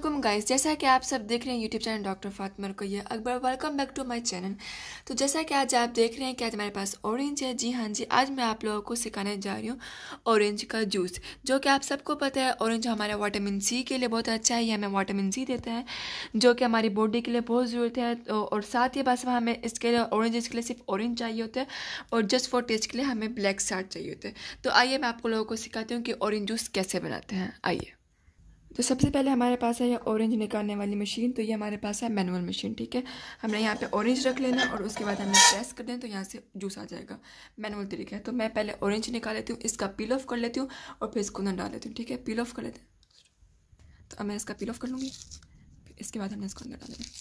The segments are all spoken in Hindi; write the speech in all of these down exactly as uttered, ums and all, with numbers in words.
अस्सलाम गाइस, जैसा कि आप सब देख रहे हैं YouTube channel doctor Fatima Rukaiya Akbar. Welcome back to my channel. तो जैसा कि आज आप देख रहे हैं कि आज हमारे पास ऑरेंज है। जी हाँ जी, आज मैं आप लोगों को सिखाने जा रही हूँ ऑरेंज का जूस, जो कि आप सबको पता है ऑरेंज हमारे विटामिन सी के लिए बहुत अच्छा है। ये हमें विटामिन सी देता है जो कि हमारी बॉडी के लिए बहुत ज़रूरत है। तो और साथ ही बस हमें इसके लिए ऑरेंज के लिए सिर्फ ऑरेंज चाहिए होता है और जस्ट फॉर टेस्ट के लिए हमें ब्लैक साल्ट चाहिए होता है। तो आइए मैं आपको लोगों को सिखाती हूँ कि ऑरेंज जूस कैसे बनाते हैं। आइए, तो सबसे पहले हमारे पास है ये ऑरेंज निकालने वाली मशीन। तो ये हमारे पास है मैनुअल मशीन, ठीक है। हमने यहाँ पे ऑरेंज रख लेना और उसके बाद हमने प्रेस कर दें तो यहाँ से जूस आ जाएगा। मैनुअल तरीका है। तो मैं पहले ऑरेंज निकाल लेती हूँ, इसका पील ऑफ कर लेती हूँ और फिर इसको अंदर डाल लेती हूँ, ठीक है। पील ऑफ कर लेते हैं। तो अब मैं इसका पील ऑफ कर लूँगी, फिर इसके बाद हमने इसको अंदर डाल देना।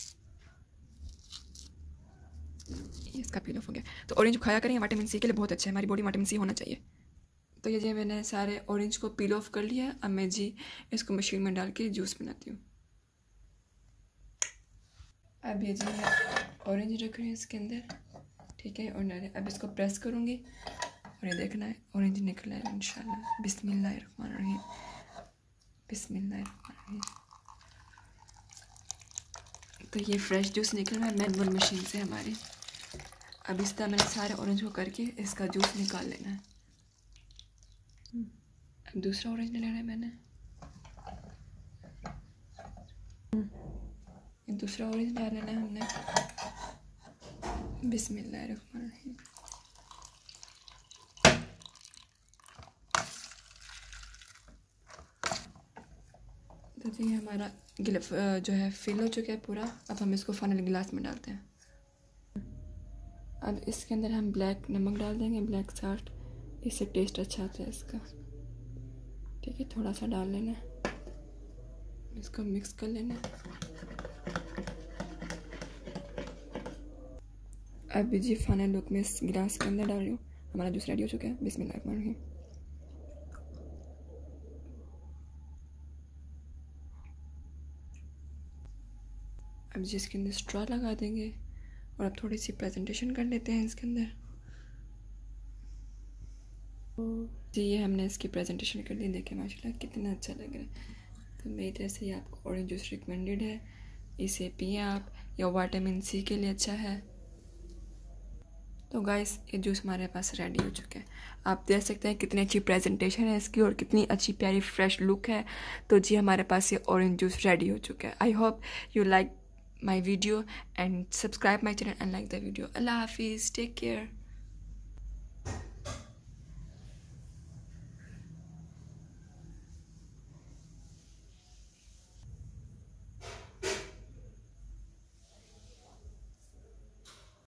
इसका पील ऑफ हो गया। तो ऑरेंज खाया करें, विटामिन सी के लिए बहुत अच्छा है, हमारी बॉडी विटामिन सी होना चाहिए। तो ये जी मैंने सारे ऑरेंज को पील ऑफ कर लिया। अब मैं जी इसको मशीन में डाल के जूस बनाती हूँ। अब ये जी मैं ऑरेंज रख रही हूँ इसके अंदर, ठीक है। और अब इसको प्रेस करूँगी और ये देखना है ऑरेंज निकला है इंशाल्लाह। बिस्मिल्लाहिर्रहमानिर्रहीम, बिस्मिल्लाहिर्रहमानिर्रहीम। तो ये फ्रेश जूस निकल रहा है मैनुअल मशीन से हमारी। अब इस तरह मैंने सारे ऑरेंज को करके इसका जूस निकाल लेना है। अब दूसरा ऑरेंज ले लेना है मैंने, दूसरा ऑरेंज डाल लेना है हमने। बिस्मिल्लाहिर्रहमानिर्रहीम। तो जी हमारा गिलास जो है फिल हो चुका है पूरा। अब हम इसको फाइनल गिलास में डालते हैं। अब इसके अंदर हम ब्लैक नमक डाल देंगे, ब्लैक साल्ट, इससे टेस्ट अच्छा आता है इसका, ठीक है। थोड़ा सा डाल लेना, इसको मिक्स कर लेना। अब जी फाइनल लुक में इस गिलास के अंदर डाल रही हूँ। हमारा जूस रेडी हो चुका है। बिस्मिल्लाहिर्रहमानिर्रहीम। अब जी इसके अंदर स्ट्रॉ लगा देंगे और अब थोड़ी सी प्रेजेंटेशन कर लेते हैं इसके अंदर। जी ये हमने इसकी प्रेजेंटेशन कर ली, देखिए माशाल्लाह कितना अच्छा लग रहा है। तो मेरी तरफ से ये आपको ऑरेंज जूस रिकमेंडेड है, इसे पिए आप, या विटामिन सी के लिए अच्छा है। तो गाइस ये जूस हमारे पास रेडी हो चुका है। आप देख सकते हैं कितनी अच्छी प्रेजेंटेशन है इसकी और कितनी अच्छी प्यारी फ्रेश लुक है। तो जी हमारे पास ये ऑरेंज जूस रेडी हो चुका है। I hope you like my video and subscribe my channel and like the video. Allah Hafiz, take care.